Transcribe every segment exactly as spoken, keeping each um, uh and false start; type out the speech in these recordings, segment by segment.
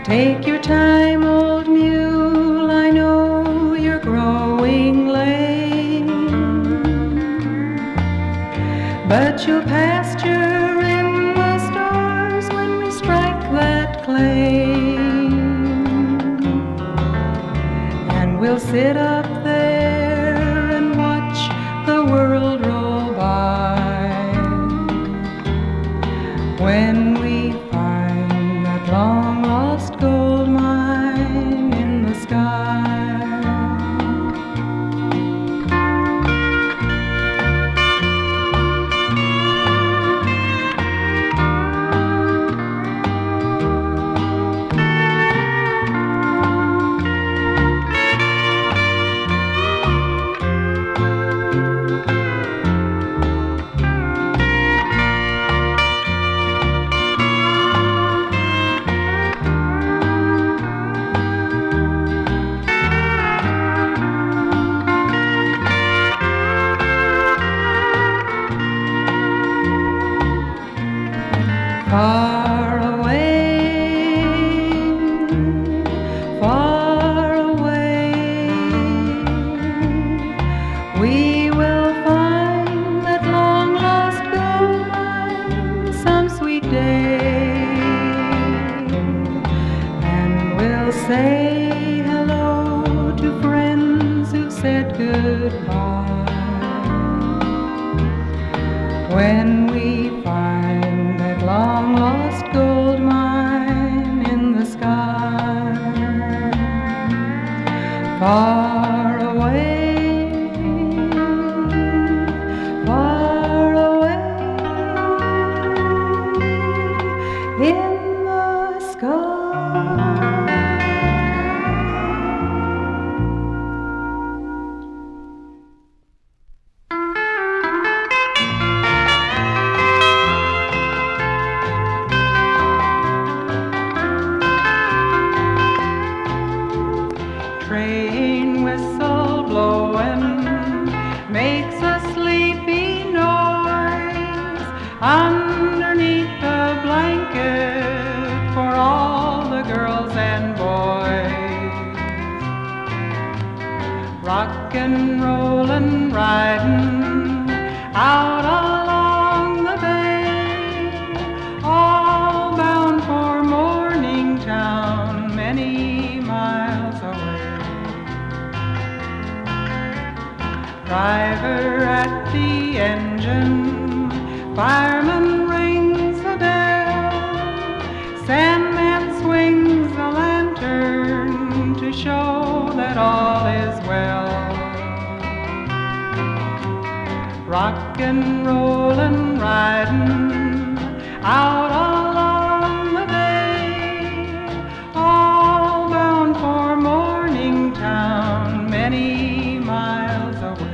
Take your time, old mule, I know you're growing lame, but you'll pasture in the stars when we strike that claim, and we'll sit up there and watch the world roll by. When we find that long lost gold mine in the sky. Far away, far away, we will find that long lost gold mine some sweet day, and we'll say hello to friends who've said goodbye. When we find that long lost gold mine in the sky, far away, far away in the sky. Train whistle blowing makes a sleepy noise underneath the blanket for all the girls and boys. Rockin', rollin', riding out along the bay, all bound for Morningtown, many miles away. Driver at the engine, fireman rings the bell, Sandman swings a lantern to show that all is well. Rockin', rollin', riding out along the bay, all bound for Morningtown, many miles away.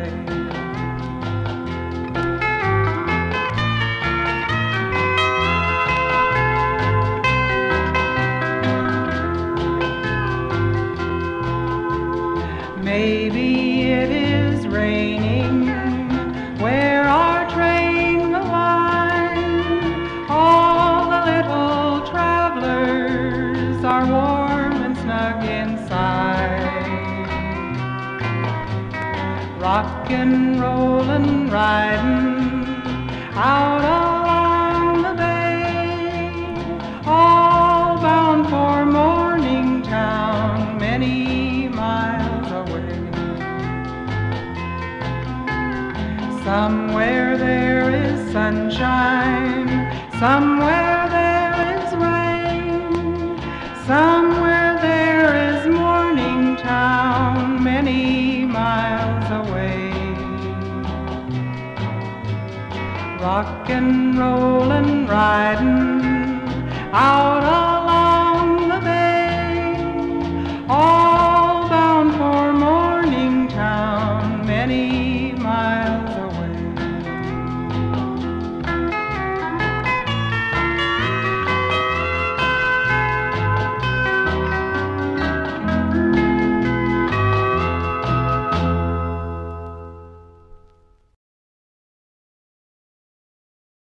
Maybe it is raining where our train will wind. All the little travelers are warm and snug inside. Rockin', rollin', riding out along the bay, all bound for Morningtown, many miles away. Somewhere there is sunshine, somewhere there is rain, somewhere there is Morningtown, many miles away. Rockin', rollin', riding out along